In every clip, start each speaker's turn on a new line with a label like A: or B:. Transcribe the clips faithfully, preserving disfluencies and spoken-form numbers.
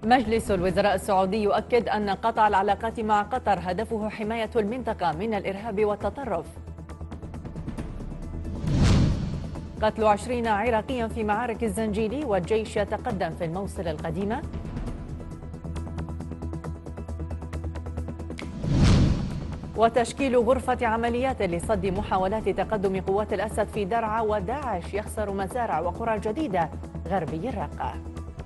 A: مجلس الوزراء السعودي يؤكد أن قطع العلاقات مع قطر هدفه حماية المنطقة من الإرهاب والتطرف. قتل عشرين عراقيا في معارك الزنجيلي والجيش يتقدم في الموصل القديمة. وتشكيل غرفة عمليات لصد محاولات تقدم قوات الأسد في درعا، وداعش يخسر مزارع وقرى جديدة غربي الرقة.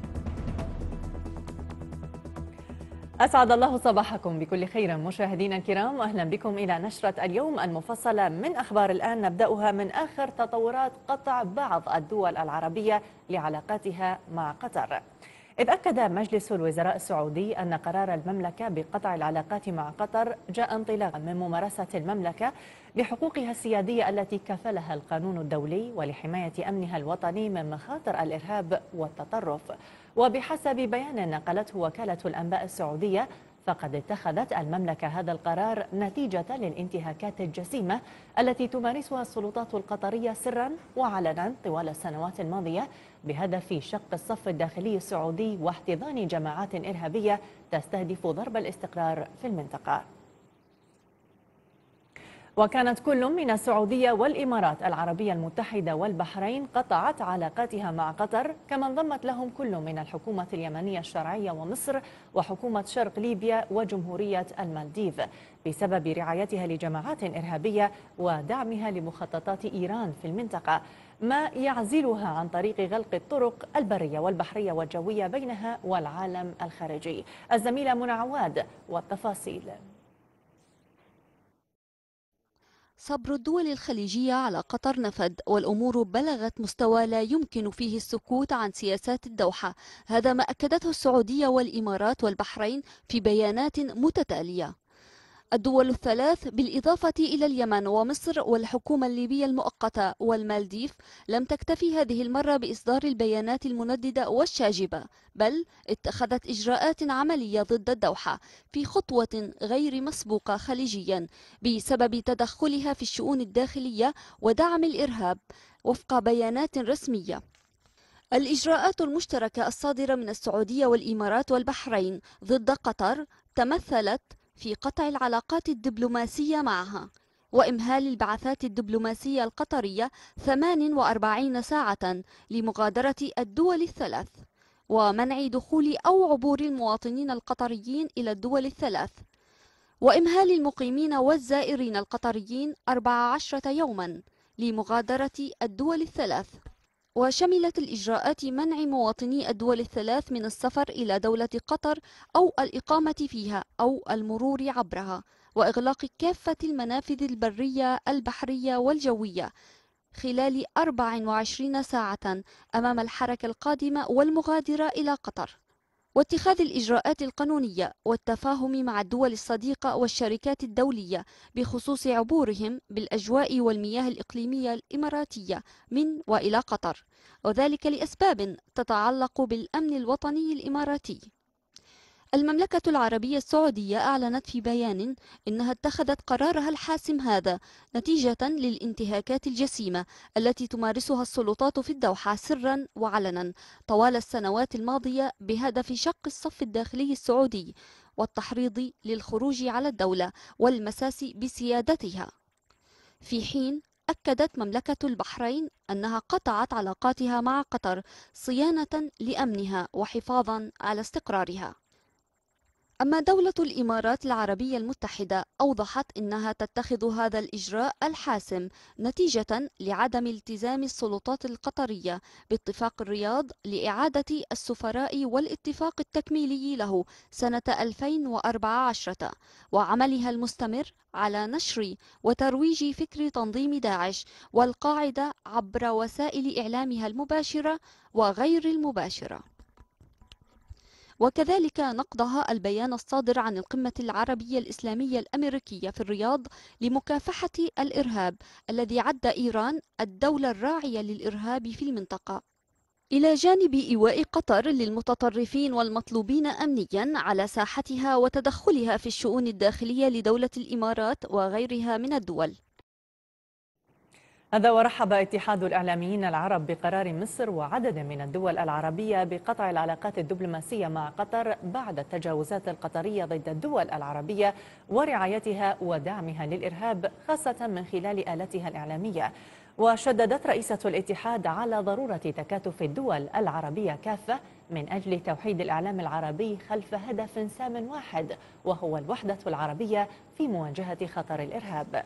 A: أسعد الله صباحكم بكل خير مشاهدينا الكرام، أهلا بكم إلى نشرة اليوم المفصلة من أخبار الآن. نبدأها من آخر تطورات قطع بعض الدول العربية لعلاقاتها مع قطر، إذ أكد مجلس الوزراء السعودي أن قرار المملكة بقطع العلاقات مع قطر جاء انطلاقا من ممارسة المملكة لحقوقها السيادية التي كفلها القانون الدولي ولحماية أمنها الوطني من مخاطر الإرهاب والتطرف. وبحسب بيان نقلته وكالة الأنباء السعودية، فقد اتخذت المملكة هذا القرار نتيجة للانتهاكات الجسيمة التي تمارسها السلطات القطرية سرا وعلنا طوال السنوات الماضية بهدف شق الصف الداخلي السعودي واحتضان جماعات إرهابية تستهدف ضرب الاستقرار في المنطقة. وكانت كل من السعودية والإمارات العربية المتحدة والبحرين قطعت علاقاتها مع قطر، كما انضمت لهم كل من الحكومة اليمنية الشرعية ومصر وحكومة شرق ليبيا وجمهورية المالديف بسبب رعايتها لجماعات إرهابية ودعمها لمخططات إيران في المنطقة، ما يعزلها عن طريق غلق الطرق البرية والبحرية والجوية بينها والعالم الخارجي. الزميلة منى عواد والتفاصيل.
B: صبر الدول الخليجية على قطر نفد، والأمور بلغت مستوى لا يمكن فيه السكوت عن سياسات الدوحة. هذا ما أكدته السعودية والإمارات والبحرين في بيانات متتالية. الدول الثلاث بالإضافة إلى اليمن ومصر والحكومة الليبية المؤقتة والمالديف لم تكتفي هذه المرة بإصدار البيانات المنددة والشاجبة، بل اتخذت إجراءات عملية ضد الدوحة في خطوة غير مسبوقة خليجيا بسبب تدخلها في الشؤون الداخلية ودعم الإرهاب وفق بيانات رسمية. الإجراءات المشتركة الصادرة من السعودية والإمارات والبحرين ضد قطر تمثلت في قطع العلاقات الدبلوماسية معها، وإمهال البعثات الدبلوماسية القطرية ثمان وأربعين ساعة لمغادرة الدول الثلاث، ومنع دخول أو عبور المواطنين القطريين إلى الدول الثلاث، وإمهال المقيمين والزائرين القطريين أربع عشرة يوما لمغادرة الدول الثلاث. وشملت الإجراءات منع مواطني الدول الثلاث من السفر إلى دولة قطر أو الإقامة فيها أو المرور عبرها، وإغلاق كافة المنافذ البرية البحرية والجوية خلال أربع وعشرين ساعة أمام الحركة القادمة والمغادرة إلى قطر، واتخاذ الإجراءات القانونية والتفاهم مع الدول الصديقة والشركات الدولية بخصوص عبورهم بالأجواء والمياه الإقليمية الإماراتية من وإلى قطر، وذلك لأسباب تتعلق بالأمن الوطني الإماراتي. المملكة العربية السعودية أعلنت في بيان إنها اتخذت قرارها الحاسم هذا نتيجة للانتهاكات الجسيمة التي تمارسها السلطات في الدوحة سرا وعلنا طوال السنوات الماضية بهدف شق الصف الداخلي السعودي والتحريض للخروج على الدولة والمساس بسيادتها. في حين أكدت مملكة البحرين أنها قطعت علاقاتها مع قطر صيانة لأمنها وحفاظا على استقرارها. أما دولة الإمارات العربية المتحدة أوضحت أنها تتخذ هذا الإجراء الحاسم نتيجة لعدم التزام السلطات القطرية باتفاق الرياض لإعادة السفراء والاتفاق التكميلي له سنة ألفين وأربعة عشر، وعملها المستمر على نشر وترويج فكر تنظيم داعش والقاعدة عبر وسائل إعلامها المباشرة وغير المباشرة. وكذلك نقضها البيان الصادر عن القمة العربية الإسلامية الأمريكية في الرياض لمكافحة الإرهاب الذي عد إيران الدولة الراعية للإرهاب في المنطقة، إلى جانب إيواء قطر للمتطرفين والمطلوبين أمنيا على ساحتها وتدخلها في الشؤون الداخلية لدولة الإمارات وغيرها من الدول.
A: هذا ورحب اتحاد الإعلاميين العرب بقرار مصر وعدد من الدول العربية بقطع العلاقات الدبلوماسية مع قطر بعد التجاوزات القطرية ضد الدول العربية ورعايتها ودعمها للإرهاب خاصة من خلال آلتها الإعلامية. وشددت رئيسة الاتحاد على ضرورة تكاتف الدول العربية كافة من أجل توحيد الإعلام العربي خلف هدف سام واحد، وهو الوحدة العربية في مواجهة خطر الإرهاب.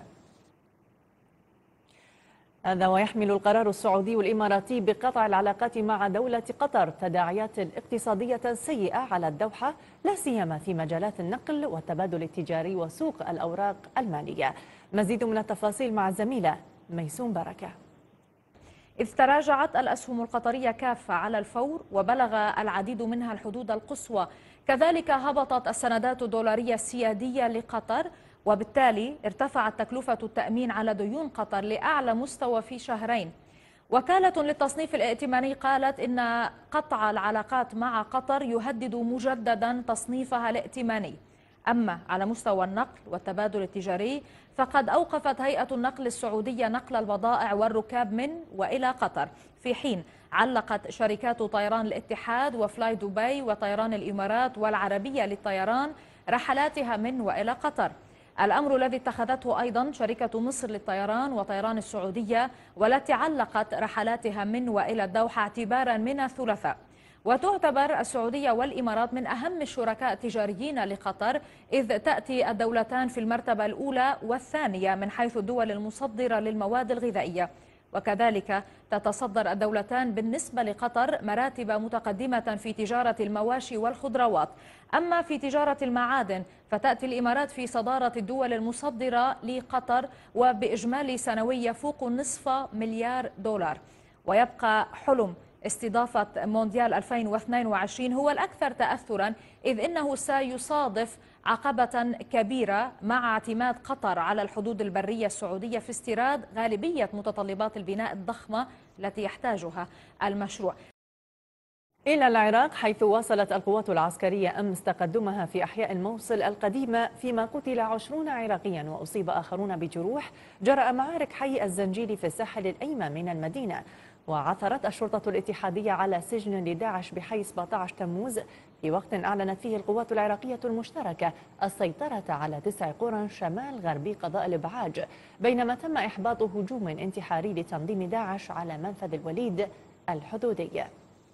A: هذا ويحمل القرار السعودي والإماراتي بقطع العلاقات مع دولة قطر تداعيات اقتصادية سيئة على الدوحة، لا سيما في مجالات النقل والتبادل التجاري وسوق الأوراق المالية. مزيد من التفاصيل مع الزميلة ميسون بركة.
C: إذ تراجعت الأسهم القطرية كافة على الفور وبلغ العديد منها الحدود القصوى، كذلك هبطت السندات الدولارية السيادية لقطر، وبالتالي ارتفعت تكلفة التأمين على ديون قطر لأعلى مستوى في شهرين. وكالة للتصنيف الائتماني قالت إن قطع العلاقات مع قطر يهدد مجددا تصنيفها الائتماني. أما على مستوى النقل والتبادل التجاري فقد أوقفت هيئة النقل السعودية نقل البضائع والركاب من وإلى قطر، في حين علقت شركات طيران الاتحاد وفلاي دبي وطيران الإمارات والعربية للطيران رحلاتها من وإلى قطر. الأمر الذي اتخذته أيضا شركة مصر للطيران وطيران السعودية، والتي علقت رحلاتها من وإلى الدوحة اعتبارا من الثلاثاء. وتعتبر السعودية والإمارات من أهم الشركاء التجاريين لقطر، إذ تأتي الدولتان في المرتبة الأولى والثانية من حيث الدول المصدرة للمواد الغذائية، وكذلك تتصدر الدولتان بالنسبة لقطر مراتب متقدمة في تجارة المواشي والخضروات. أما في تجارة المعادن فتأتي الإمارات في صدارة الدول المصدرة لقطر وبإجمالي سنوي يفوق نصف مليار دولار. ويبقى حلم استضافة مونديال ألفين واثنين وعشرين هو الأكثر تأثرا، إذ إنه سيصادف عقبة كبيرة مع اعتماد قطر على الحدود البرية السعودية في استيراد غالبية متطلبات البناء الضخمة التي يحتاجها المشروع.
A: إلى العراق، حيث واصلت القوات العسكرية أمس تقدمها في أحياء الموصل القديمة، فيما قتل عشرون عراقيا وأصيب آخرون بجروح جراء معارك حي الزنجيري في الساحل الأيمن من المدينة. وعثرت الشرطة الاتحادية على سجن لداعش بحي سبعة عشر تموز، في وقت أعلنت فيه القوات العراقية المشتركة السيطرة على تسع قرى شمال غربي قضاء الإبعاج، بينما تم إحباط هجوم انتحاري لتنظيم داعش على منفذ الوليد الحدودي.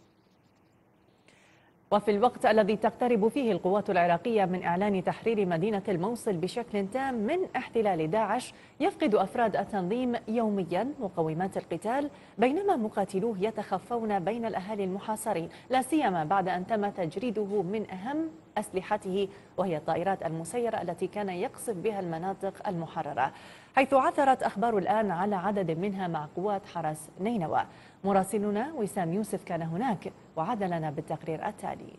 A: وفي الوقت الذي تقترب فيه القوات العراقية من إعلان تحرير مدينة الموصل بشكل تام من احتلال داعش، يفقد أفراد التنظيم يوميا مقومات القتال، بينما مقاتلوه يتخفون بين الأهالي المحاصرين، لا سيما بعد أن تم تجريده من أهم أسلحته، وهي الطائرات المسيرة التي كان يقصف بها المناطق المحررة، حيث عثرت أخبار الآن على عدد منها مع قوات حرس نينوى. مراسلنا وسام يوسف كان هناك وعاد لنا بالتقرير التالي.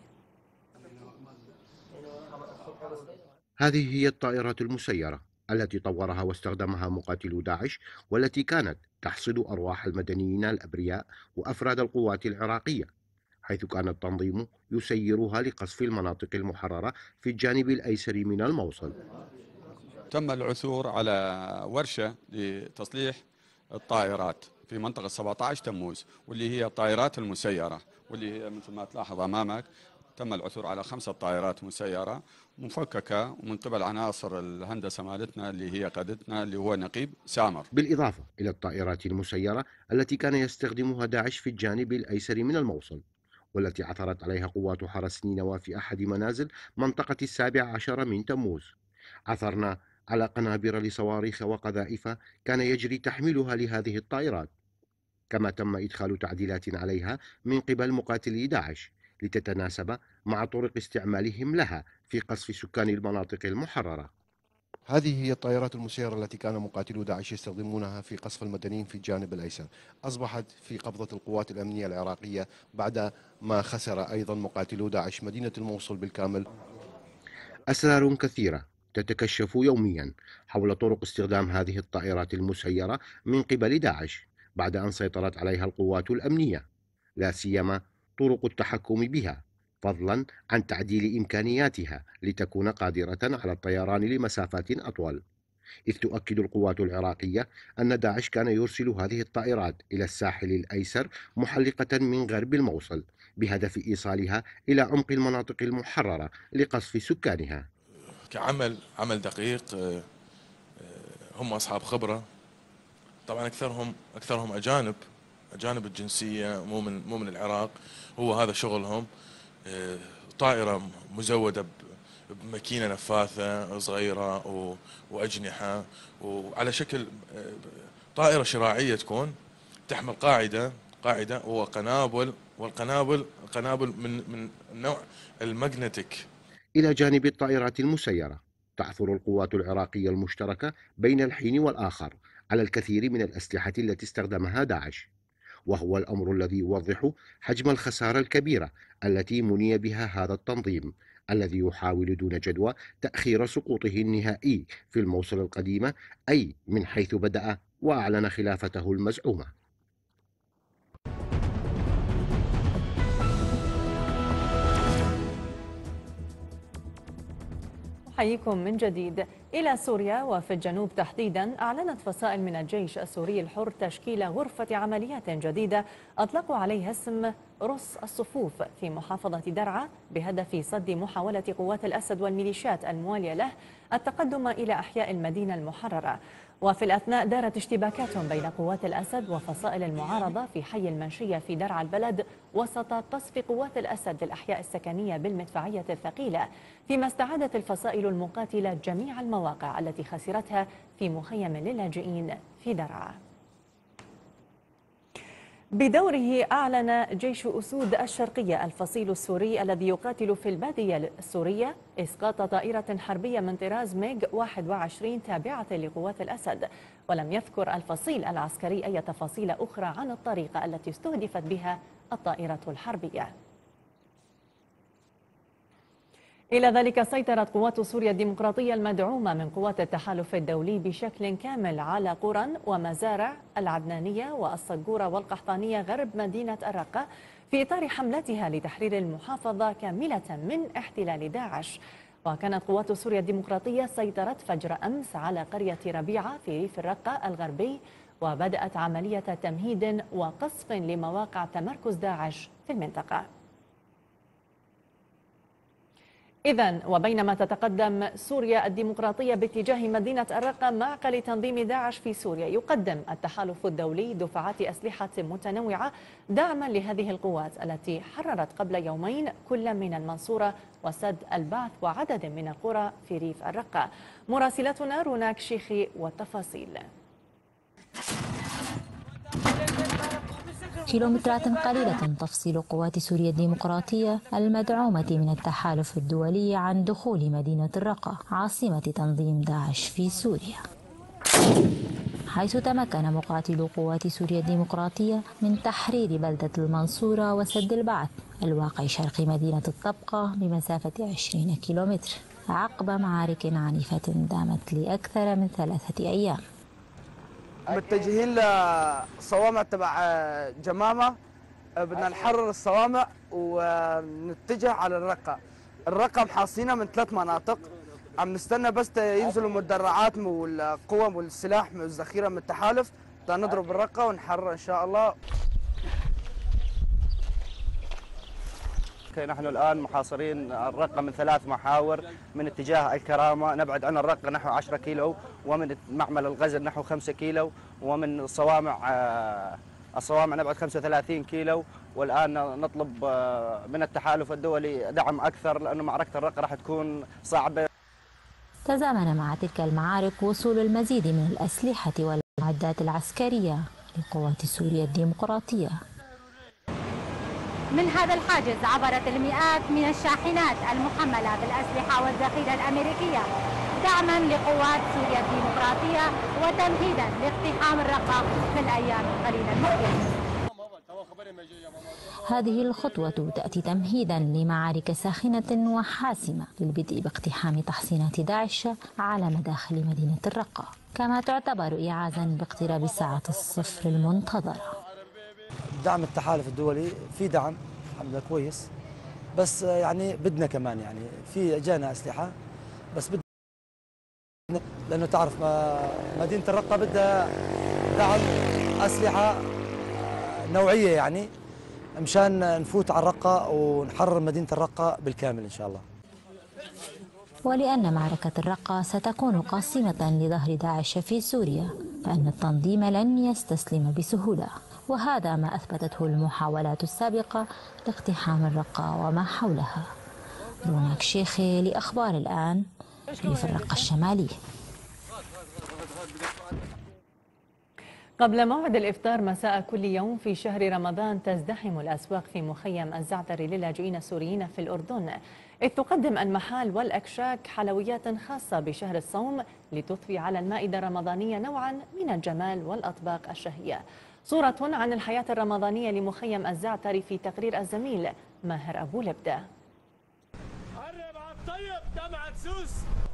D: هذه هي الطائرات المسيرة التي طورها واستخدمها مقاتلو داعش، والتي كانت تحصد أرواح المدنيين الأبرياء وأفراد القوات العراقية، حيث كان التنظيم يسيرها لقصف المناطق المحررة في الجانب الأيسر من الموصل.
E: تم العثور على ورشة لتصليح الطائرات في منطقة سبعة عشر تموز، واللي هي الطائرات المسيرة، واللي هي مثل ما تلاحظ أمامك تم العثور على خمسة طائرات مسيرة مفككة ومن قبل عناصر الهندسة مالتنا اللي هي قادتنا اللي هو نقيب سامر،
D: بالإضافة إلى الطائرات المسيرة التي كان يستخدمها داعش في الجانب الأيسر من الموصل، والتي عثرت عليها قوات حرس نينوى في أحد منازل منطقة السابع عشر من تموز. عثرنا على قنابر لصواريخ وقذائف كان يجري تحميلها لهذه الطائرات، كما تم إدخال تعديلات عليها من قبل مقاتلي داعش لتتناسب مع طرق استعمالهم لها في قصف سكان المناطق المحررة.
F: هذه هي الطائرات المسيرة التي كان مقاتلو داعش يستخدمونها في قصف المدنيين في الجانب الأيسر، أصبحت في قبضة القوات الأمنية العراقية بعد ما خسر أيضا مقاتلو داعش مدينة الموصل بالكامل.
D: أسرار كثيرة تتكشف يوميا حول طرق استخدام هذه الطائرات المسيرة من قبل داعش بعد أن سيطرت عليها القوات الأمنية، لا سيما طرق التحكم بها، فضلا عن تعديل إمكانياتها لتكون قادرة على الطيران لمسافات أطول. إذ تؤكد القوات العراقية أن داعش كان يرسل هذه الطائرات إلى الساحل الأيسر محلقة من غرب الموصل بهدف إيصالها إلى عمق المناطق المحررة لقصف سكانها.
G: كعمل عمل دقيق، هم أصحاب خبرة، طبعا أكثرهم أكثرهم أجانب أجانب الجنسية، مو من مو من العراق، هو هذا شغلهم. طائرة مزودة بماكينة نفاثة صغيرة وأجنحة، وعلى شكل طائرة شراعية، تكون تحمل قاعدة قاعدة وقنابل، والقنابل قنابل من من النوع الماجنتيك.
D: إلى جانب الطائرات المسيرة، تعثر القوات العراقية المشتركة بين الحين والآخر على الكثير من الأسلحة التي استخدمها داعش، وهو الأمر الذي يوضح حجم الخسارة الكبيرة التي مني بها هذا التنظيم، الذي يحاول دون جدوى تأخير سقوطه النهائي في الموصل القديمة، أي من حيث بدأ وأعلن خلافته المزعومة.
A: أحييكم من جديد. إلى سوريا، وفي الجنوب تحديدا أعلنت فصائل من الجيش السوري الحر تشكيل غرفة عمليات جديدة أطلقوا عليها اسم رص الصفوف في محافظة درعا بهدف صد محاولة قوات الأسد والميليشيات الموالية له التقدم إلى أحياء المدينة المحررة. وفي الأثناء دارت اشتباكات بين قوات الأسد وفصائل المعارضة في حي المنشية في درعا البلد وسط قصف قوات الأسد للأحياء السكنية بالمدفعية الثقيلة، فيما استعادت الفصائل المقاتلة جميع المواقع التي خسرتها في مخيم للاجئين في درعا. بدوره أعلن جيش أسود الشرقية الفصيل السوري الذي يقاتل في البادية السورية إسقاط طائرة حربية من طراز ميغ واحد وعشرين تابعة لقوات الأسد، ولم يذكر الفصيل العسكري أي تفاصيل أخرى عن الطريقة التي استهدفت بها الطائرة الحربية. إلى ذلك سيطرت قوات سوريا الديمقراطية المدعومة من قوات التحالف الدولي بشكل كامل على قرى ومزارع العدنانية والصقورة والقحطانية غرب مدينة الرقة في إطار حملتها لتحرير المحافظة كاملة من احتلال داعش. وكانت قوات سوريا الديمقراطية سيطرت فجر أمس على قرية ربيعة في ريف الرقة الغربي، وبدأت عملية تمهيد وقصف لمواقع تمركز داعش في المنطقة. إذن وبينما تتقدم سوريا الديمقراطية باتجاه مدينة الرقة معقل تنظيم داعش في سوريا، يقدم التحالف الدولي دفعات أسلحة متنوعة دعما لهذه القوات التي حررت قبل يومين كل من المنصورة وسد البعث وعدد من القرى في ريف الرقة. مراسلتنا روناك شيخي والتفاصيل.
H: كيلومترات قليلة تفصل قوات سوريا الديمقراطية المدعومة من التحالف الدولي عن دخول مدينة الرقة عاصمة تنظيم داعش في سوريا، حيث تمكن مقاتلو قوات سوريا الديمقراطية من تحرير بلدة المنصورة وسد البعث الواقع شرق مدينة الطبقة بمسافة عشرين كيلومتر عقب معارك عنيفة دامت لأكثر من ثلاثة أيام.
I: متجهين لصوامع تبع جمامة، بدنا نحرر الصوامع ونتجه على الرقة. الرقة محاصينها من ثلاث مناطق، عم نستنى بس ينزلوا المدرعات والقوى والسلاح والذخيرة من التحالف، بدنا نضرب الرقة ونحرر إن شاء الله.
J: نحن الآن محاصرين الرقة من ثلاث محاور، من اتجاه الكرامة نبعد عن الرقة نحو عشرة كيلو، ومن معمل الغزل نحو خمسة كيلو، ومن الصوامع الصوامع نبعد خمسة وثلاثين كيلو. والآن نطلب من التحالف الدولي دعم أكثر لأنه معركة الرقة راح تكون صعبة.
H: تزامن مع تلك المعارك وصول المزيد من الأسلحة والمعدات العسكرية لقوات سوريا الديمقراطية.
K: من هذا الحاجز عبرت المئات من الشاحنات المحملة بالأسلحة والذخيرة الأمريكية دعما لقوات سوريا الديمقراطية وتمهيدا لاقتحام الرقة في الأيام القليلة المقبلة.
H: هذه الخطوة تأتي تمهيدا لمعارك ساخنة وحاسمة للبدء باقتحام تحصينات داعش على مداخل مدينة الرقة، كما تعتبر إعازا باقتراب ساعة الصفر المنتظرة.
L: دعم التحالف الدولي في دعم الحمد لله كويس، بس يعني بدنا كمان يعني في جانا أسلحة بس بدنا لأنه تعرف مدينة الرقة بدها دعم أسلحة نوعية يعني مشان نفوت على الرقة ونحرر مدينة الرقة بالكامل إن شاء الله.
H: ولأن معركة الرقة ستكون قاصمة لظهر داعش في سوريا، فإن التنظيم لن يستسلم بسهولة، وهذا ما أثبتته المحاولات السابقة لاقتحام الرقة وما حولها. روناك شيخي لأخبار الآن في الرقة الشمالي.
A: قبل موعد الإفطار مساء كل يوم في شهر رمضان تزدحم الأسواق في مخيم الزعتري للاجئين السوريين في الأردن، إذ تقدم المحال والأكشاك حلويات خاصة بشهر الصوم لتضفي على المائدة الرمضانية نوعا من الجمال والأطباق الشهية. صورة عن الحياة الرمضانية لمخيم الزعتري في تقرير الزميل ماهر أبو لبدة.
M: قرب على الطيب دمعة سوس،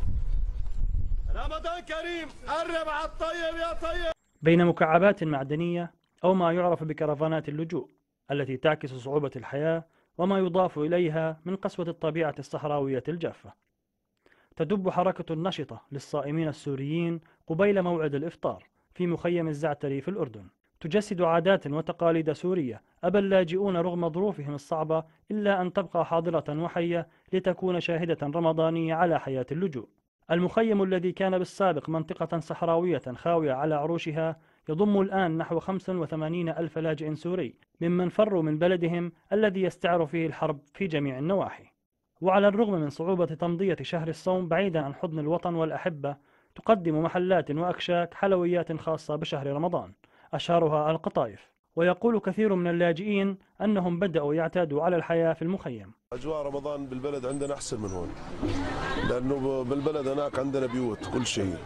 M: رمضان كريم، قرب على الطيب يا طيب.
N: بين مكعبات معدنية أو ما يعرف بكرفانات اللجوء التي تعكس صعوبة الحياة وما يضاف إليها من قسوة الطبيعة الصحراوية الجافة، تدب حركة نشطة للصائمين السوريين قبيل موعد الإفطار في مخيم الزعتري في الأردن، تجسد عادات وتقاليد سورية أبى اللاجئون رغم ظروفهم الصعبة إلا أن تبقى حاضرة وحية لتكون شاهدة رمضانية على حياة اللجوء. المخيم الذي كان بالسابق منطقة صحراوية خاوية على عروشها يضم الآن نحو خمسة وثمانين ألف لاجئ سوري ممن فروا من بلدهم الذي يستعر فيه الحرب في جميع النواحي. وعلى الرغم من صعوبة تمضية شهر الصوم بعيدا عن حضن الوطن والأحبة، تقدم محلات وأكشاك حلويات خاصة بشهر رمضان أشهرها القطايف. ويقول كثير من اللاجئين أنهم بدأوا يعتادوا على الحياة في المخيم.
O: أجواء رمضان بالبلد عندنا أحسن من هون، لأنه بالبلد هناك عندنا بيوت كل شيء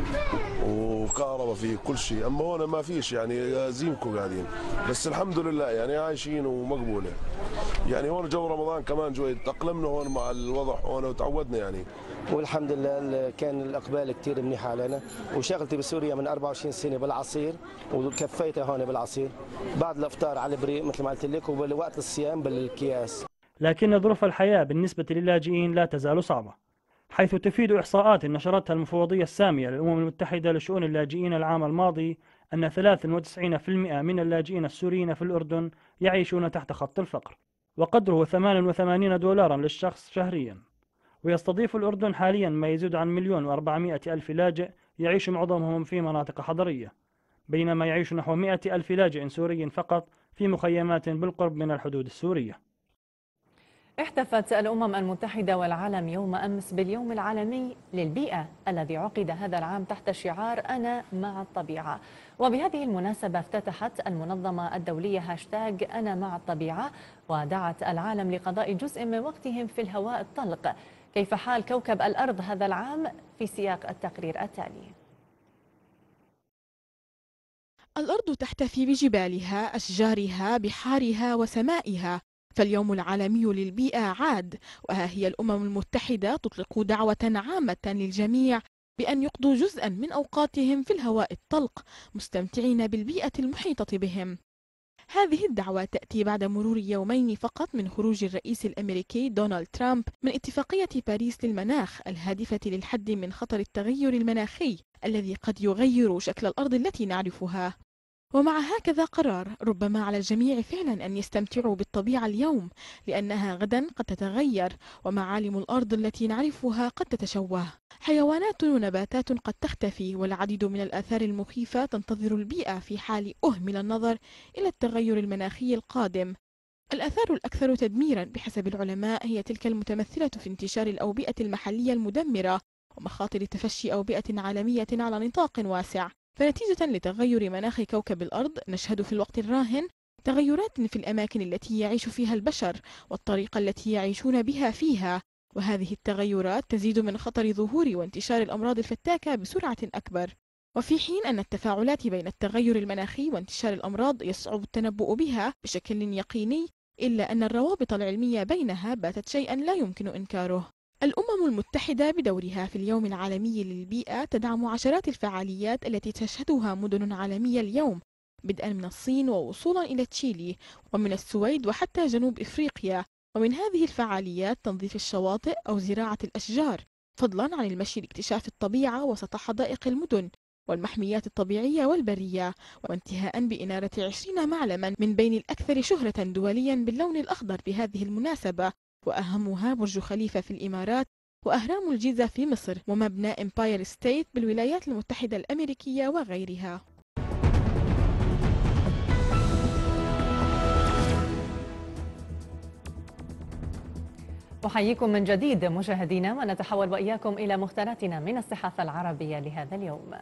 O: وكهرباء فيه كل شيء، أما هون ما فيش، يعني زينكم قاعدين، بس الحمد لله يعني عايشين ومقبولة. يعني هون جو رمضان كمان جوي تأقلمنا هون مع الوضع هون وتعودنا يعني.
P: والحمد لله كان الإقبال كتير منيح علينا، وشغلتي بسوريا من أربعة وعشرين سنة بالعصير وكفيتها هون بالعصير، بعد الإفطار على البريق مثل ما قلت لك، وبوقت الصيام بالأكياس.
N: لكن ظروف الحياة بالنسبة للاجئين لا تزال صعبة، حيث تفيد إحصاءات نشرتها المفوضية السامية للأمم المتحدة لشؤون اللاجئين العام الماضي أن ثلاثة وتسعين بالمئة من اللاجئين السوريين في الأردن يعيشون تحت خط الفقر، وقدره ثمانية وثمانين دولارا للشخص شهريا. ويستضيف الأردن حاليا ما يزيد عن مليون وأربعمائة ألف لاجئ يعيش معظمهم في مناطق حضرية، بينما يعيش نحو مئة ألف لاجئ سوري فقط في مخيمات بالقرب من الحدود السورية.
A: احتفت الأمم المتحدة والعالم يوم أمس باليوم العالمي للبيئة الذي عقد هذا العام تحت شعار أنا مع الطبيعة. وبهذه المناسبة افتتحت المنظمة الدولية هاشتاج أنا مع الطبيعة، ودعت العالم لقضاء جزء من وقتهم في الهواء الطلق. كيف حال كوكب الأرض هذا العام؟ في سياق التقرير التالي.
Q: الأرض تحتفي بجبالها، أشجارها، بحارها وسمائها، فاليوم العالمي للبيئة عاد، وها هي الأمم المتحدة تطلق دعوة عامة للجميع بأن يقضوا جزءا من أوقاتهم في الهواء الطلق مستمتعين بالبيئة المحيطة بهم. هذه الدعوة تأتي بعد مرور يومين فقط من خروج الرئيس الأمريكي دونالد ترامب من اتفاقية باريس للمناخ الهادفة للحد من خطر التغير المناخي الذي قد يغير شكل الأرض التي نعرفها. ومع هكذا قرار ربما على الجميع فعلا أن يستمتعوا بالطبيعة اليوم، لأنها غدا قد تتغير ومعالم الأرض التي نعرفها قد تتشوه. حيوانات ونباتات قد تختفي، والعديد من الآثار المخيفة تنتظر البيئة في حال أهمل النظر إلى التغير المناخي القادم. الآثار الأكثر تدميرا بحسب العلماء هي تلك المتمثلة في انتشار الأوبئة المحلية المدمرة ومخاطر تفشي أوبئة عالمية على نطاق واسع. فنتيجة لتغير مناخ كوكب الأرض نشهد في الوقت الراهن تغيرات في الأماكن التي يعيش فيها البشر والطريقة التي يعيشون بها فيها، وهذه التغيرات تزيد من خطر ظهور وانتشار الأمراض الفتاكة بسرعة أكبر. وفي حين أن التفاعلات بين التغير المناخي وانتشار الأمراض يصعب التنبؤ بها بشكل يقيني، إلا أن الروابط العلمية بينها باتت شيئا لا يمكن إنكاره. الأمم المتحدة بدورها في اليوم العالمي للبيئة تدعم عشرات الفعاليات التي تشهدها مدن عالمية اليوم، بدءا من الصين ووصولا إلى تشيلي ومن السويد وحتى جنوب إفريقيا. ومن هذه الفعاليات تنظيف الشواطئ أو زراعة الأشجار، فضلا عن المشي لاكتشاف الطبيعة وسط حدائق المدن والمحميات الطبيعية والبرية، وانتهاء بإنارة عشرين معلما من بين الأكثر شهرة دوليا باللون الأخضر بهذه المناسبة، وأهمها برج خليفة في الإمارات، وأهرام الجيزة في مصر، ومبنى إمباير ستيت بالولايات المتحدة الأمريكية وغيرها.
A: أحييكم من جديد مشاهدينا، ونتحول وإياكم إلى مختاراتنا من الصحافة العربية لهذا اليوم.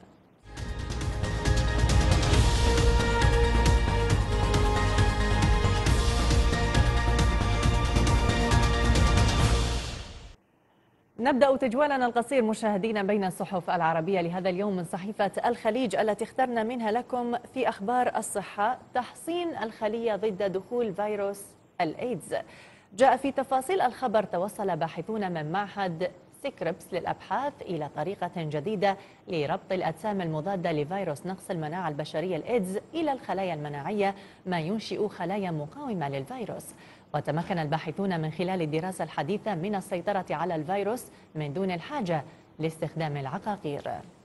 A: نبدأ تجوالنا القصير مشاهدينا بين الصحف العربية لهذا اليوم من صحيفة الخليج التي اخترنا منها لكم في أخبار الصحة: تحصين الخلية ضد دخول فيروس الإيدز. جاء في تفاصيل الخبر: توصل باحثون من معهد سيكريبس للأبحاث إلى طريقة جديدة لربط الأجسام المضادة لفيروس نقص المناعة البشرية الإيدز إلى الخلايا المناعية، ما ينشئ خلايا مقاومة للفيروس. وتمكن الباحثون من خلال الدراسة الحديثة من السيطرة على الفيروس من دون الحاجة لاستخدام العقاقير.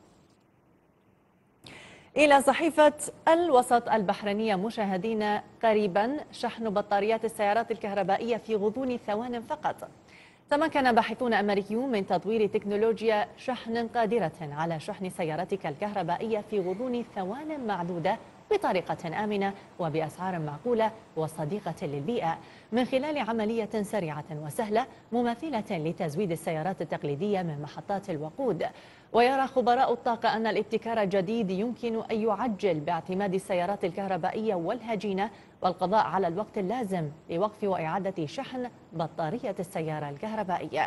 A: إلى صحيفة الوسط البحرينية مشاهدينا: قريبا شحن بطاريات السيارات الكهربائية في غضون ثوان فقط. تمكن باحثون أمريكيون من تطوير تكنولوجيا شحن قادرة على شحن سيارتك الكهربائية في غضون ثوان معدودة بطريقة آمنة وبأسعار معقولة وصديقة للبيئة، من خلال عملية سريعة وسهلة مماثلة لتزويد السيارات التقليدية من محطات الوقود. ويرى خبراء الطاقة أن الابتكار الجديد يمكن أن يعجل باعتماد السيارات الكهربائية والهجينة والقضاء على الوقت اللازم لوقف وإعادة شحن بطارية السيارة الكهربائية.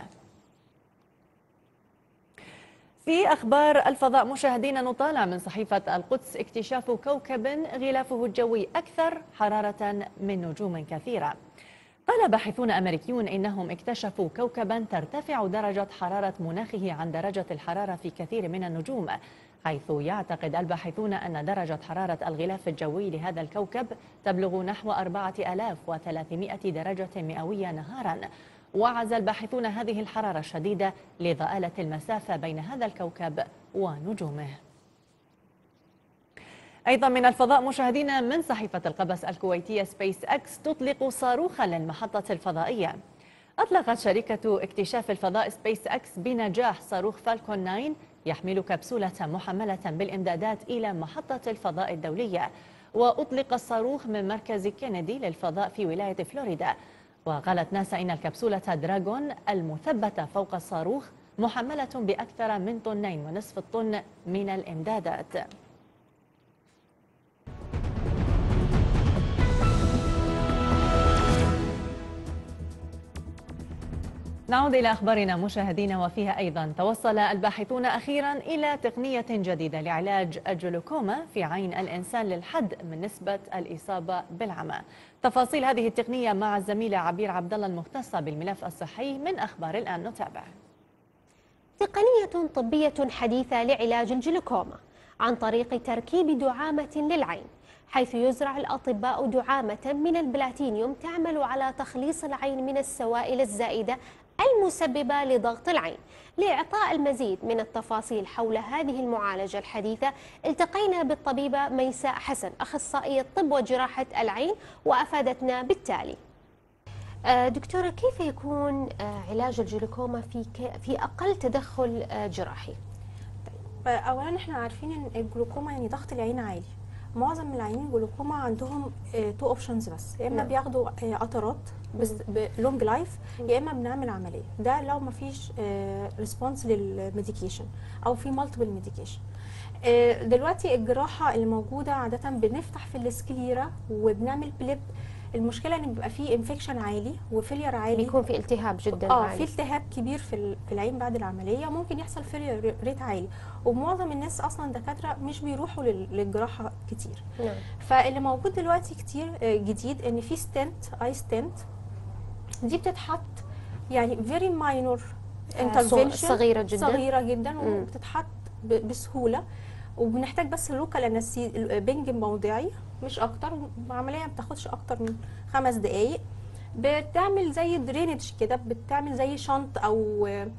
A: في أخبار الفضاء مشاهدينا نطالع من صحيفة القدس: اكتشاف كوكب غلافه الجوي أكثر حرارة من نجوم كثيرة. قال باحثون أمريكيون إنهم اكتشفوا كوكبا ترتفع درجة حرارة مناخه عن درجة الحرارة في كثير من النجوم، حيث يعتقد الباحثون أن درجة حرارة الغلاف الجوي لهذا الكوكب تبلغ نحو أربعة آلاف وثلاثمائة درجة مئوية نهارا. وعز الباحثون هذه الحرارة الشديدة لضآلة المسافة بين هذا الكوكب ونجومه. أيضا من الفضاء مشاهدينا من صحيفة القبس الكويتية: سبيس إكس تطلق صاروخا للمحطة الفضائية. أطلقت شركة اكتشاف الفضاء سبيس إكس بنجاح صاروخ فالكون تسعة يحمل كبسولة محملة بالإمدادات إلى محطة الفضاء الدولية. وأطلق الصاروخ من مركز كينيدي للفضاء في ولاية فلوريدا. وقالت ناسا إن الكبسولة دراغون المثبتة فوق الصاروخ محملة بأكثر من طنين ونصف الطن من الإمدادات. نعود إلى أخبارنا مشاهدينا، وفيها أيضا: توصل الباحثون أخيرا إلى تقنية جديدة لعلاج الجلوكوما في عين الإنسان للحد من نسبة الإصابة بالعمى. تفاصيل هذه التقنية مع الزميلة عبير عبد الله المختصة بالملف الصحي من أخبار الآن. نتابع.
R: تقنية طبية حديثة لعلاج الجلوكوما عن طريق تركيب دعامة للعين، حيث يزرع الأطباء دعامة من البلاتينيوم تعمل على تخليص العين من السوائل الزائدة المسببة لضغط العين. لإعطاء المزيد من التفاصيل حول هذه المعالجة الحديثة التقينا بالطبيبة ميساء حسن، أخصائية طب وجراحة العين، وأفادتنا بالتالي: دكتورة، كيف يكون علاج الجلوكوما في في أقل تدخل جراحي؟
S: أولا احنا عارفين ان الجلوكوما يعني ضغط العين عالي. معظم العيانين الجلوكوما عندهم تو اوبشنز بس، يا اما
R: نعم.
S: بياخدوا قطرات بس بلونج لايف، يا اما بنعمل عمليه. ده لو ما فيش ريسبونس للميديكيشن او في مالتيبل ميديكيشن. دلوقتي الجراحه اللي موجوده عاده بنفتح في السكليرا وبنعمل بليب. المشكله ان بيبقى فيه انفكشن عالي وفيلير عالي،
R: بيكون في التهاب جدا
S: اه
R: عالي.
S: في التهاب كبير في في العين بعد العمليه، ممكن يحصل فيلير ريت عالي. ومعظم الناس اصلا دكاتره مش بيروحوا للجراحه كتير.
R: نعم.
S: فاللي موجود دلوقتي كتير جديد ان في ستنت، اي ستنت دي بتتحط يعني فيري ماينور انترفنشن،
R: صغيره جدا
S: صغيره جدا وبتتحط بسهوله، وبنحتاج بس لوكال انستي بنج موضعي مش اكتر. عمليه ما بتاخدش اكتر من خمس دقائق. بتعمل زي درينج كده، بتعمل زي شنط او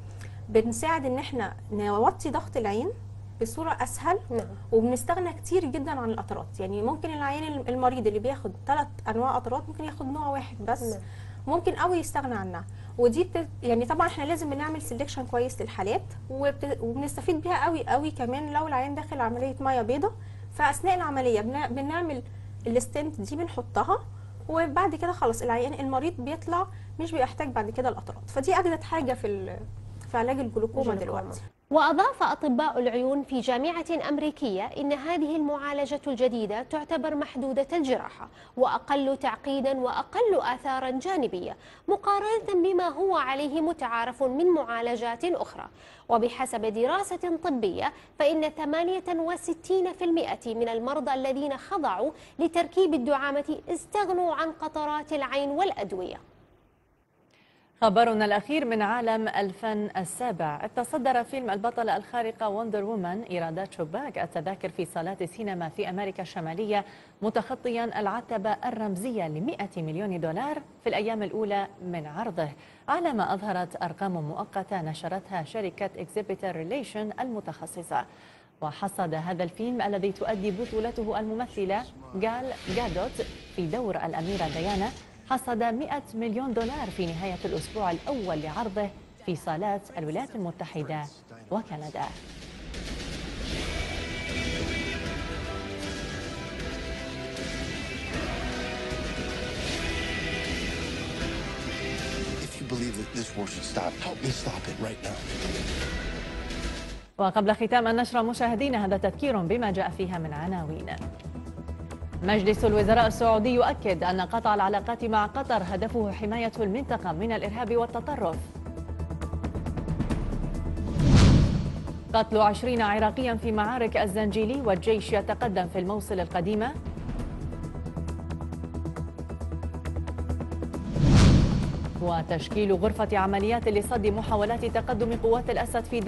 S: بنساعد ان احنا نوطي ضغط العين بصوره اسهل.
R: نعم.
S: وبنستغنى كتير جدا عن القطرات، يعني ممكن العيان المريض اللي بياخد ثلاث انواع قطرات ممكن ياخد نوع واحد بس.
R: نعم.
S: ممكن قوي يستغنى عنها. ودي بت... يعني طبعا احنا لازم بنعمل سيلكشن كويس للحالات، وبت... وبنستفيد بيها قوي قوي كمان لو العيان داخل عمليه ميه بيضاء. فاثناء العمليه بن... بنعمل الستنت دي بنحطها، وبعد كده خلاص العيان المريض بيطلع مش بيحتاج بعد كده القطرات. فدي اجدد حاجه في ال... في علاج الجلوكوما دلوقتي.
R: وأضاف أطباء العيون في جامعة أمريكية إن هذه المعالجة الجديدة تعتبر محدودة الجراحة وأقل تعقيدا وأقل آثارا جانبية مقارنة بما هو عليه متعارف من معالجات أخرى. وبحسب دراسة طبية فإن ثمانية وستين بالمئة من المرضى الذين خضعوا لتركيب الدعامة استغنوا عن قطرات العين والأدوية.
A: خبرنا الأخير من عالم الفن السابع. تصدر فيلم البطلة الخارقة وندر وومن إيرادات شباك التذاكر في صالات السينما في أمريكا الشمالية، متخطيا العتبة الرمزية لمئة مليون دولار في الأيام الأولى من عرضه، على ما أظهرت أرقام مؤقتة نشرتها شركة إكزيبيتر ريليشن المتخصصة. وحصد هذا الفيلم الذي تؤدي بطولته الممثلة جال جادوت في دور الأميرة ديانا حصد مئة مليون دولار في نهاية الأسبوع الأول لعرضه في صالات الولايات المتحدة وكندا. وقبل ختام النشرة مشاهدينا هذا تذكير بما جاء فيها من عناوين. مجلس الوزراء السعودي يؤكد أن قطع العلاقات مع قطر هدفه حماية المنطقة من الإرهاب والتطرف. قتل عشرين عراقيا في معارك الزنجيلي والجيش يتقدم في الموصل القديمة. وتشكيل غرفة عمليات لصد محاولات تقدم قوات الأسد في